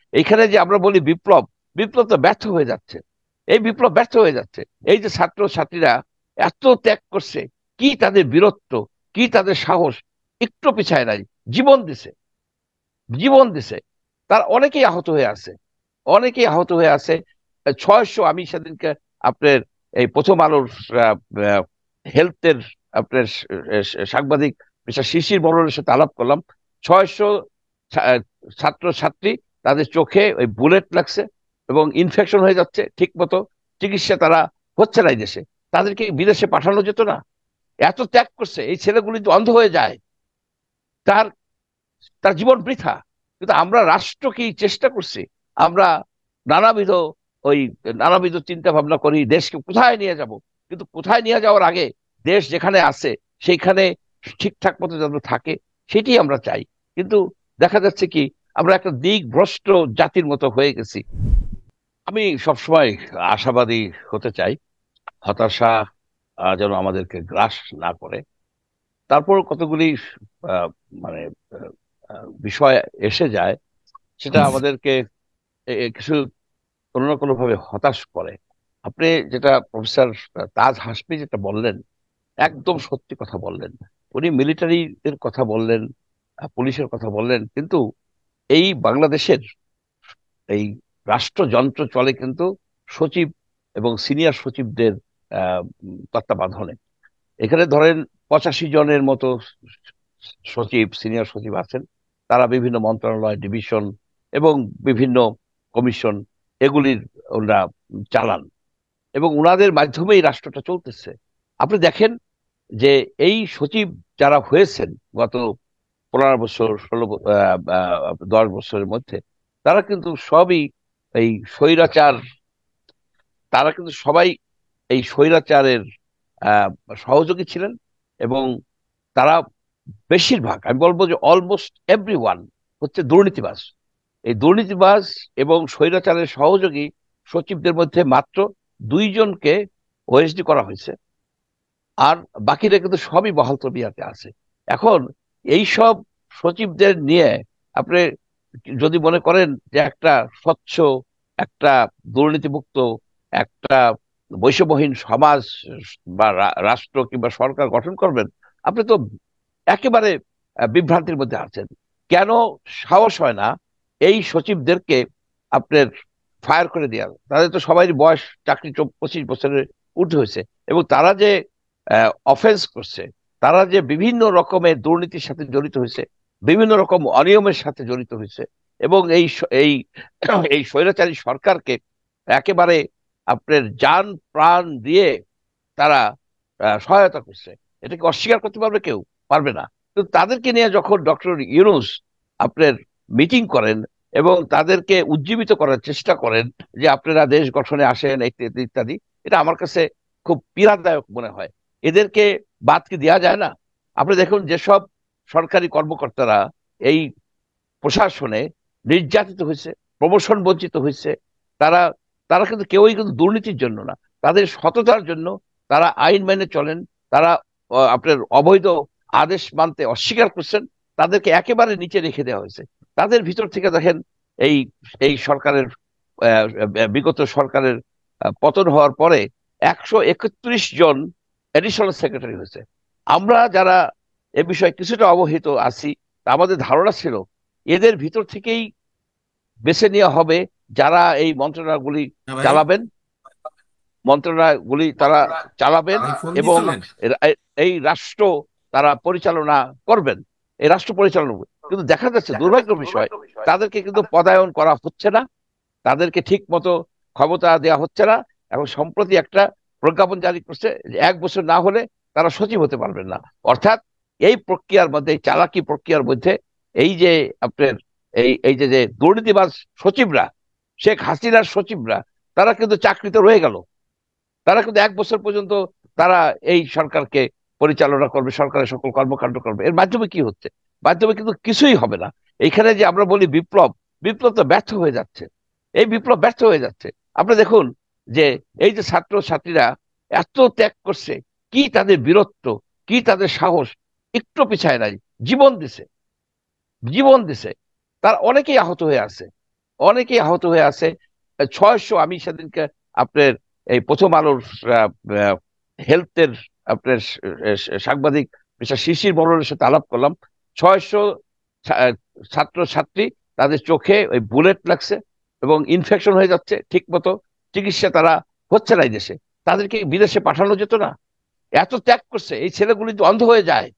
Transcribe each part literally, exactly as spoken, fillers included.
এইখানে যে আমরা বলি বিপ্লব, বিপ্লব তো ব্যর্থ হয়ে যাচ্ছে। এই বিপ্লব ব্যর্থ হয়ে যাচ্ছে। এই যে ছাত্র ছাত্রীরা এত ত্যাগ করছে, কি তাদের বীরত্ব, কি তাদের সাহস, একটু পিছায় নাই, জীবন দিছে, জীবন দিছে। তার অনেকেই আহত হয়ে আছে, অনেকেই আহত হয়ে আছে। ছয়শো, আমি সেদিনকে আপনার এই প্রথম আলোর হেলথের আপনার সাংবাদিক মিস্টার শিশির বড়নের সাথে আলাপ করলাম। ছয়শো ছাত্র ছাত্রী, তাদের চোখে ওই বুলেট লাগছে এবং ইনফেকশন হয়ে যাচ্ছে, ঠিক মতো চিকিৎসা তারা হচ্ছে না এই দেশে। তাদেরকে বিদেশে পাঠানো যেত না? এত ত্যাগ করছে, এই ছেলেগুলি তো অন্ধ হয়ে যায়, তার তার জীবন বৃথা। কিন্তু আমরা রাষ্ট্র কি চেষ্টা করছি, আমরা নানাবিধ ওই নানাবিধ চিন্তা ভাবনা করি দেশকে কোথায় নিয়ে যাব। কিন্তু কোথায় নিয়ে যাওয়ার আগে দেশ যেখানে আছে সেইখানে ঠিকঠাক মতো যেন থাকে, সেটি আমরা চাই। কিন্তু দেখা যাচ্ছে কি, আমরা একটা দিক ভ্রষ্ট জাতির মতো হয়ে গেছি। আমি সবসময় আশাবাদী হতে চাই, হতাশা আহ, যেন আমাদেরকে গ্রাস না করে। তারপর কতগুলি আহ, মানে আহ, আহ, বিষয় এসে যায়, সেটা আমাদেরকে এ- এ কিছু কোনো না কোনো ভাবে হতাশ করে। আপনি যেটা প্রফেসর তাজ হাসমি যেটা বললেন, একদম সত্যি কথা বললেন। উনি মিলিটারিদের কথা বললেন, আহ, পুলিশের কথা বললেন, কিন্তু এই বাংলাদেশের এই রাষ্ট্রযন্ত্র চলে কিন্তু সচিব এবং সিনিয়র সচিবদের আহ উম, তত্ত্বাবধানে। এখানে ধরেন পঁচাশি জনের মতো সচিব, সিনিয়র সচিব আছেন। তারা বিভিন্ন মন্ত্রণালয়, ডিভিশন এবং বিভিন্ন কমিশন, এগুলির ওরা চালান এবং উনাদের মাধ্যমেই রাষ্ট্রটা চলতেছে। আপনি দেখেন যে এই সচিব যারা হয়েছেন গত পনেরো বছর, ষোলো ব- আহ, আহ, দশ বছরের মধ্যে, তারা কিন্তু সবই এই স্বৈরাচার, তারা কিন্তু সবাই এই স্বৈরাচারের আহ সহযোগী ছিলেন। এবং তারা বেশিরভাগ, আমি বলবো যে অলমোস্ট এভরি ওয়ান হচ্ছে দুর্নীতিবাজ। এই দুর্নীতিবাজ এবং স্বৈরাচারের সহযোগী সচিবদের মধ্যে মাত্র দুইজনকে ওএসডি করা হয়েছে, আর বাকিরা কিন্তু সবই বহাল তবিয়াতে আছে। এখন এই সব সচিবদের নিয়ে আপনি যদি মনে করেন যে একটা স্বচ্ছ, একটা দুর্নীতিমুক্ত, একটা বৈষম্যহীন সমাজ বা রা- রাষ্ট্র কিংবা সরকার গঠন করবেন, আপনি তো একেবারে আহ, বিভ্রান্তির মধ্যে আছেন। কেন সাহস হয় না এই সচিবদেরকে আপনার ফায়ার করে দেওয়ার? তাদের তো সবাই বয়স, চাকরি চৌ- পঁচিশ বছরের ঊর্ধ্বে হয়েছে, এবং তারা যে অফেন্স করছে, তারা যে বিভিন্ন রকমের দুর্নীতির সাথে জড়িত হয়েছে, বিভিন্ন রকম অনিয়মের সাথে জড়িত হয়েছে, এবং এই স- এই এই স্বৈরাচারী সরকারকে একেবারে আপনার জান প্রাণ দিয়ে তারা আহ, সহায়তা করছে, এটাকে অস্বীকার করতে পারবে কেউ? পারবে না। কিন্তু তাদেরকে নিয়ে যখন ডক্টর ইউনূস আপনার মিটিং করেন এবং তাদেরকে উজ্জীবিত করার চেষ্টা করেন যে আপনারা দেশ গঠনে আসেন ইত্যাদি ইত্যাদি, এটা আমার কাছে খুব পীড়াদায়ক মনে হয়। এদেরকে বাদ কি দেওয়া যায় না? আপনি দেখুন, যেসব সরকারি কর্মকর্তারা এই প্রশাসনে নির্যাতিত হয়েছে, প্রমোশন বঞ্চিত হয়েছে, তারা তারা কিন্তু কেউই কিন্তু দুর্নীতির জন্য না, তাদের সততার জন্য। তারা আইন মেনে চলেন, তারা আহ, আপনার অবৈধ আদেশ মানতে অস্বীকার করছেন, তাদেরকে একেবারে নিচে রেখে দেওয়া হয়েছে। তাদের ভিতর থেকে দেখেন, এই এই সরকারের আহ, বিগত সরকারের আহ, পতন হওয়ার পরে একশো একত্রিশ জন এডিশনাল সেক্রেটারি হয়েছে। আমরা যারা এ বিষয়ে কিছুটা অবহিত আছি, তা আমাদের ধারণা ছিল এদের ভিতর থেকেই বেছে নেওয়া হবে যারা এই মন্ত্রণালয়গুলি না ভাই, চালাবেন, মন্ত্রণালয়গুলি তারা চালাবেন ভাই ফোন এবং দিছিলেন। এর- এ- এই রাষ্ট্র তারা পরিচালনা করবেন, এই রাষ্ট্র পরিচালনা করবেন। কিন্তু দেখা যাচ্ছে দুর্ভাগ্যের বিষয়, তাদেরকে কিন্তু পদায়ন করা হচ্ছে না, তাদেরকে ঠিক মতো ক্ষমতা দেওয়া হচ্ছে না। এবং সম্প্রতি একটা প্রজ্ঞাপন জারি করছে যে এক বছর না হলে তারা সচিব হতে পারবেন না। অর্থাৎ এই প্রক্রিয়ার মধ্যে, এই চালাকি প্রক্রিয়ার মধ্যে, এই যে আপনার এই এই যে যে দুর্নীতিবাজ সচিবরা, শেখ হাসিনার সচিবরা, তারা কিন্তু চাকরিতে রয়ে গেল। তারা কিন্তু এক বছর পর্যন্ত তারা এই সরকারকে পরিচালনা করবে, সরকারের সকল কর্মকাণ্ড করবে। এর মাধ্যমে কি হচ্ছে? মাধ্যমে কিন্তু কিছুই হবে না। এইখানে যে আমরা বলি বিপ্লব, বিপ্লব তো ব্যর্থ হয়ে যাচ্ছে। এই বিপ্লব ব্যর্থ হয়ে যাচ্ছে। আপনি দেখুন যে এই যে ছাত্র ছাত্রীরা এত ত্যাগ করছে, কি তাদের বীরত্ব, কি তাদের সাহস, একটু পিছায় নাই, জীবন দিছে, জীবন দিছে। তার অনেকেই আহত হয়ে আছে, অনেকেই আহত হয়ে আছে। ছয়শো, আমি সেদিনকে আপনার এই প্রথম আলোর হেলথের আপনার সাংবাদিক মিস্টার শিশির বরণের সাথে আলাপ করলাম। ছয়শো ছাত্র ছাত্রী, তাদের চোখে ওই বুলেট লাগছে এবং ইনফেকশন হয়ে যাচ্ছে, ঠিক মতো চিকিৎসা তারা হচ্ছে না এই দেশে। তাদেরকে বিদেশে পাঠানো যেত না? এত ত্যাগ করছে, এই ছেলেগুলি তো অন্ধ হয়ে যায়,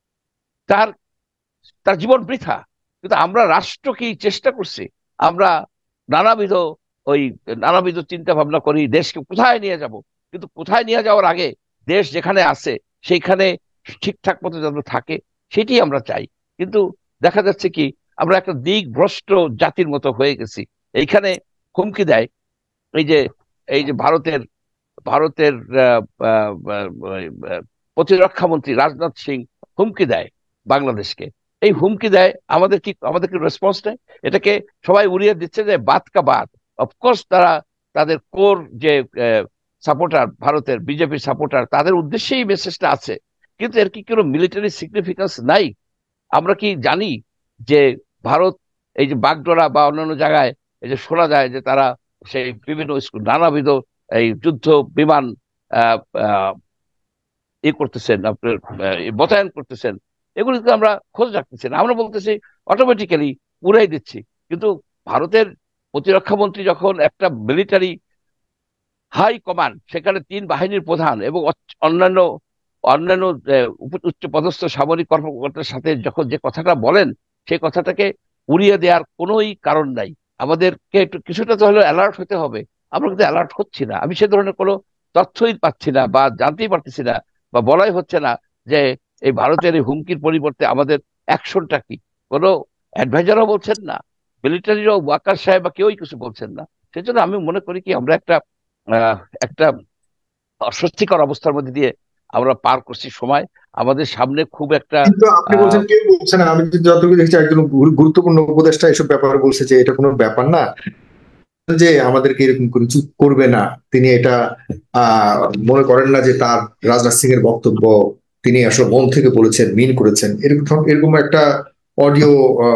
তার তার জীবন বৃথা। কিন্তু আমরা রাষ্ট্র কি চেষ্টা করছি, আমরা নানাবিধ ওই নানাবিধ চিন্তা ভাবনা করি দেশকে কোথায় নিয়ে যাব, কিন্তু কোথায় নিয়ে যাওয়ার আগে দেশ যেখানে আছে সেইখানে ঠিকঠাক মতো যেন থাকে সেটি আমরা চাই। কিন্তু দেখা যাচ্ছে কি, আমরা একটা দিক ভ্রষ্ট জাতির মতো হয়ে গেছি। এইখানে হুমকি দেয় এই যে এই যে ভারতের ভারতের আহ, আহ, আহ, প্রতিরক্ষা মন্ত্রী রাজনাথ সিং হুমকি দেয় বাংলাদেশকে। এই হুমকি দেয়, আমাদের কি আমাদের কি রেসপন্স নেই? এটাকে সবাই উড়িয়ে দিচ্ছে যে বাত কা বাত। অফকোর্স তারা তাদের কোর যে সাপোর্টার, ভারতের বিজেপির সাপোর্টার, তাদের উদ্দেশ্যেই মেসেজটা আছে, কিন্তু এর কি কোনো মিলিটারি সিগনিফিকেন্স নাই? আমরা কি জানি যে ভারত এই যে বাগডোরা বা অন্যান্য জায়গায় এই যে শোনা যায় যে তারা সেই বিভিন্ন স্কুল নানাবিধ এই যুদ্ধ বিমান আহ আহ, ই করতেছেন, আপনার আহ, মোতায়েন করতেছেন, এগুলিকে আমরা খোঁজ রাখতেছি না। আমরা বলতেছি অটোমেটিক্যালি উড়াই দিচ্ছি। কিন্তু ভারতের প্রতিরক্ষা মন্ত্রী যখন একটা মিলিটারি হাই কমান্ড, সেখানে তিন বাহিনীর প্রধান এবং অন্যান্য অন্যান্য উচ্চ পদস্থ সামরিক কর্মকর্তার সাথে যখন যে কথাটা বলেন, সেই কথাটাকে উড়িয়ে দেওয়ার কোনোই কারণ নাই। আমাদেরকে একটু কিছুটা তো হলেও অ্যালার্ট হতে হবে। আমরা কিন্তু অ্যালার্ট হচ্ছি না। আমি সে ধরনের কোনো তথ্যই পাচ্ছি না বা জানতেই পারতেছি না, বা বলাই হচ্ছে না যে এই ভারতের এই হুমকির পরিবর্তে আমাদের অ্যাকশনটা কি। কোনো অ্যাডভাইজারও বলছেন না, মিলিটারিরও ওয়াকার সাহেব বা কেউই কিছু বলছেন না। সেজন্য আমি মনে করি কি, আমরা একটা আহ একটা অস্বস্তিকর অবস্থার মধ্যে দিয়ে আমরা পার করছি সময়। আমাদের সামনে খুব একটা কিন্তু আপনি আহ বলছেন কেউ বলছে না, আমি যতটুকু দেখছি একজন গুরু- গুরুত্বপূর্ণ উপদেষ্টা এসব ব্যাপারে বলছে যে এটা কোনো ব্যাপার না, যে আমাদেরকে এরকম করে চুপ করবে না। তিনি এটা আহ মনে করেন না যে তার রাজনাথ সিং এর বক্তব্য তিনি আসলে মন থেকে বলেছেন, মিন করেছেন। এরকম এরকম একটা অডিও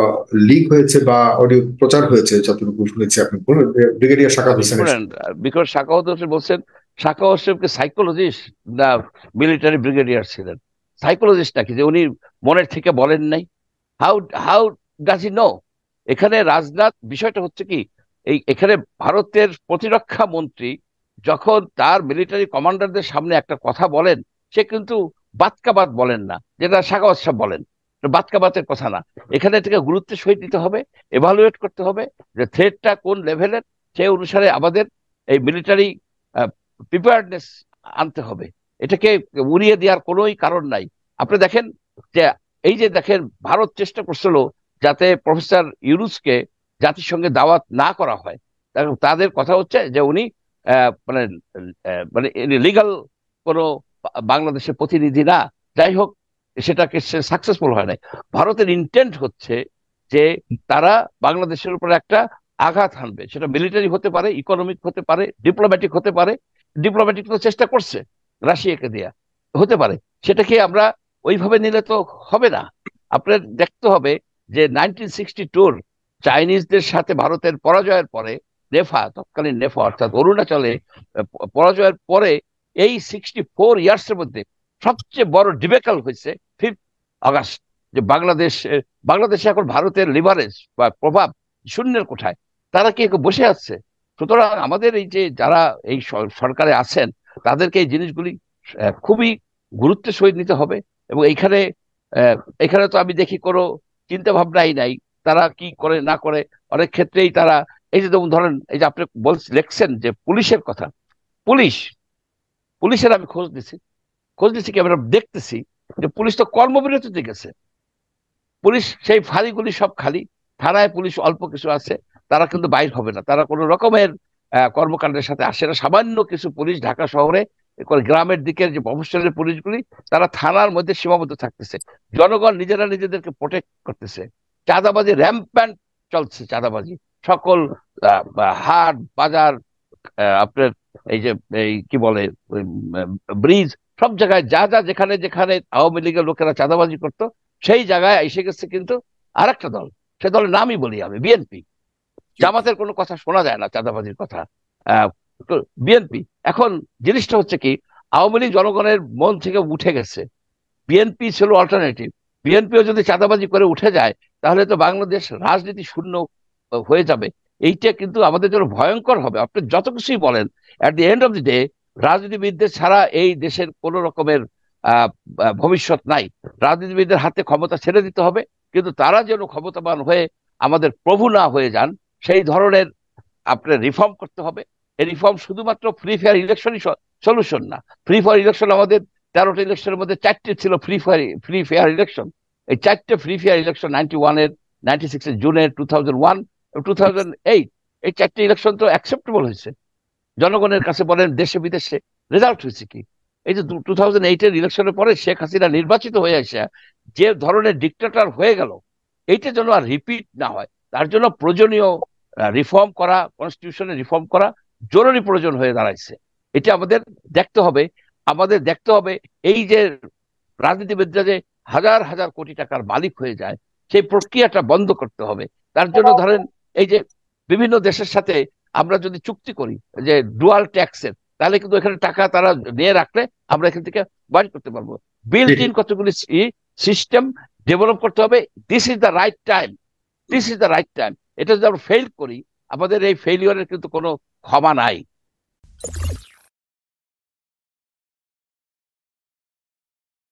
লিক হয়েছে বা অডিও প্রচার হয়েছে যতটুকু শুনেছি। আপনি বলুন, ব্রিগেডিয়ার শাকাত হোসেনের। শুনেন, বিকজ সাখাওয়াত হোসেন বলছেন, সাখাওয়াত হোসেনকে সাইকোলজিস্ট না মিলিটারি ব্রিগেডিয়ার ছিলেন? সাইকোলজিস্ট নাকি যে উনি মনের থেকে বলেন নাই? How how does he know? এখানে রাজনাথ, বিষয়টা হচ্ছে কি, এই এখানে ভারতের প্রতিরক্ষা মন্ত্রী যখন তার মিলিটারি কমান্ডারদের সামনে একটা কথা বলেন, সে কিন্তু বাতকা বাত বলেন না, যেটা সাখাওয়াত সাহেব বলেন। বাতকা বাতের কথা না। এখানে থেকে গুরুত্বের সহিত দিতে হবে, এভালুয়েট করতে হবে যে থ্রেটটা কোন লেভেলের, সেই অনুসারে আমাদের এই মিলিটারি প্রিপেয়ারনেস আনতে হবে। এটাকে উড়িয়ে দেওয়ার কোনোই কারণ নাই। আপনি দেখেন যে এই যে দেখেন, ভারত চেষ্টা করছিল যাতে প্রফেসর ইউনুসকে জাতিসংঘে দাওয়াত না করা হয়। তা- তাদের কথা হচ্ছে যে উনি আহ, মানে আহ, মানে লিগাল কোনো বা- বাংলাদেশের প্রতিনিধি না। যাই হোক, সেটাকে সাকসেসফুল হয় নাই। ভারতের ইন্টেন্ট হচ্ছে যে তারা বাংলাদেশের উপর একটা আঘাত হানবে, সেটা মিলিটারি হতে পারে, ইকোনমিক হতে পারে, ডিপ্লোম্যাটিক হতে পারে। ডিপ্লোম্যাটিক তো চেষ্টা করছে রাশিয়াকে দেয়া, হতে পারে। সেটাকে আমরা ওইভাবে নিলে তো হবে না। আপনার দেখতে হবে যে নাইনটিন সিক্সটি টুর চাইনিজদের সাথে ভারতের পরাজয়ের পরে, নেফা, তৎকালীন নেফা অর্থাৎ অরুণাচলে আহ, প- পরাজয়ের পরে এই সিক্সটি ফোর ইয়ার্স এর মধ্যে সবচেয়ে বড় ডিবেকল হয়েছে ফিফথ আগস্ট। যে বাংলাদেশ আহ, বাংলাদেশে এখন ভারতের লিভারেজ বা প্রভাব শূন্যের কোঠায়, তারা কি এখন বসে আছে? সুতরাং আমাদের এই যে যারা এই স- সরকারে আছেন, তাদেরকে এই জিনিসগুলি আহ, খুবই গুরুত্বের সহিত নিতে হবে। এবং এইখানে আহ, এখানে তো আমি দেখি কোনো চিন্তা ভাবনাই নাই তারা কি করে না করে। অনেক ক্ষেত্রেই তারা, এই যে যেমন ধরেন, এই যে আপনি বলছেন লেখছেন যে পুলিশের কথা, পুলিশ পুলিশের আমি খোঁজ দিছি, খোঁজ দিচ্ছি কি, আমরা দেখতেছি যে পুলিশ তো কর্মবিরতিতে গেছে। পুলিশ সেই ফাঁড়িগুলি সব খালি, থানায় পুলিশ অল্প কিছু আছে, তারা কিন্তু বাইর হবে না, তারা কোনো রকমের আহ, কর্মকাণ্ডের সাথে আসে না। সামান্য কিছু পুলিশ ঢাকা শহরে, করে গ্রামের দিকের যে মফস্বলের পুলিশগুলি, তারা থানার মধ্যে সীমাবদ্ধ থাকতেছে। জনগণ নিজেরা নিজেদেরকে প্রোটেক্ট করতেছে। চাঁদাবাজি র্যাম্প্যান্ট চলছে, চাঁদাবাজি সকল আহ, আহ, হাট বাজার, আহ, আপনার এই যে এই কি বলে ব্রিজ, সব জায়গায় যা যা যেখানে যেখানে আওয়ামী লীগের লোকেরা চাঁদাবাজি করতো, সেই জায়গায় এসে গেছে কিন্তু আরেকটা দল। সে দলের নামই বলি আমি, বিএনপি। জামাতের কোনো কথা শোনা যায় না, চাঁদাবাজির কথা। বিএনপি এখন জিনিসটা হচ্ছে কি, আওয়ামী লীগ জনগণের মন থেকে উঠে গেছে, বিএনপি ছিল অল্টারনেটিভ। বিএনপিও যদি চাঁদাবাজি করে উঠে যায় তাহলে তো বাংলাদেশ রাজনীতি শূন্য হয়ে যাবে। এইটা কিন্তু আমাদের জন্য ভয়ঙ্কর হবে। আপনি যত কিছুই বলেন, at the end of the day রাজনীতিবিদদের ছাড়া এই দেশের কোন রকমের আহ ভবিষ্যৎ নাই। রাজনীতিবিদদের হাতে ক্ষমতা ছেড়ে দিতে হবে, কিন্তু তারা যেন ক্ষমতাবান হয়ে আমাদের প্রভু না হয়ে যান, সেই ধরনের আপনার রিফর্ম করতে হবে। এই রিফর্ম শুধুমাত্র ফ্রি ফেয়ার ইলেকশনই সলিউশন না। ফ্রি ফেয়ার ইলেকশন আমাদের তেরোটা ইলেকশনের মধ্যে চারটে ছিল free fire free fair election. এই চারটে ফ্রি ফেয়ার ইলেকশন নাইনটি ওয়ানের নাইনটি সিক্সের জুনের, two thousand one two thousand eight এই চারটে ইলেকশন তো অ্যাকসেপ্টেবল হয়েছে জনগণের কাছে। বলেন দেশে বিদেশে রেজাল্ট হয়েছে কি? এই যে টু থাউজেন্ড এইটের ইলেকশনের পরে শেখ হাসিনা নির্বাচিত হয়ে আসে যে ধরনের ডিক্টেটর হয়ে গেল, এইটা যেন আর রিপিট না হয়, তার জন্য প্রয়োজনীয় রিফর্ম করা, কনস্টিটিউশনে রিফর্ম করা জরুরি প্রয়োজন হয়ে দাঁড়াইছে। এটা আমাদের দেখতে হবে। আমাদের দেখতে হবে এই যে রাজনীতিবিদরা যে হাজার হাজার কোটি টাকার মালিক হয়ে যায়, সেই প্রক্রিয়াটা বন্ধ করতে হবে। তার জন্য ধরেন এই যে বিভিন্ন দেশের সাথে আমরা যদি চুক্তি করি যে ডুয়াল ট্যাক্সের, তাহলে কিন্তু এখানে টাকা তারা নিয়ে রাখলে আমরা এখান থেকে বাইর করতে পারবো। বিল্ট ইন কতগুলি সিস্টেম ডেভেলপ করতে হবে। This is the right time, this is the right time. এটা যদি আমরা ফেল করি, আমাদের এই ফেলিওরের কিন্তু কোনো ক্ষমা নাই।